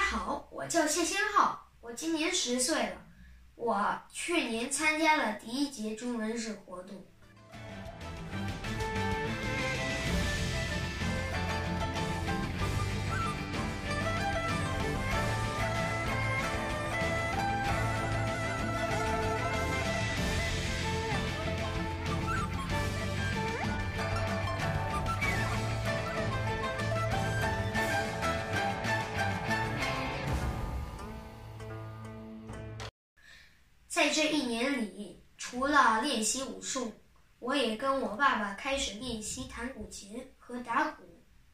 好，我叫谢先浩，我今年10岁了。我去年参加了第1届中文日活动。在这1年里，除了练习武术，我也跟我爸爸开始练习弹古琴和打鼓。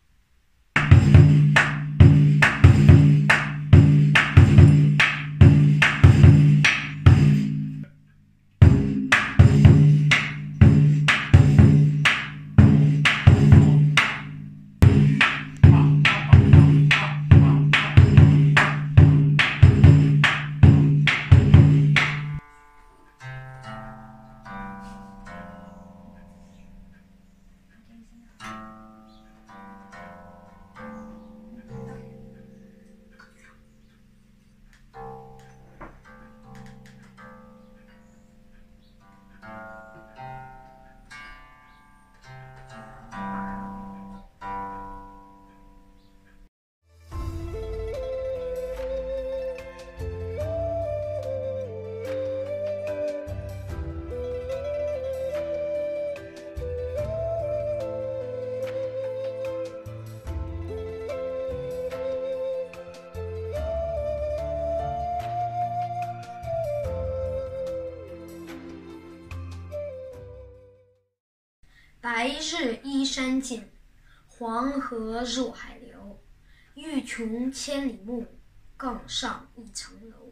白日依山尽，黄河入海流。欲穷千里目，更上一层楼。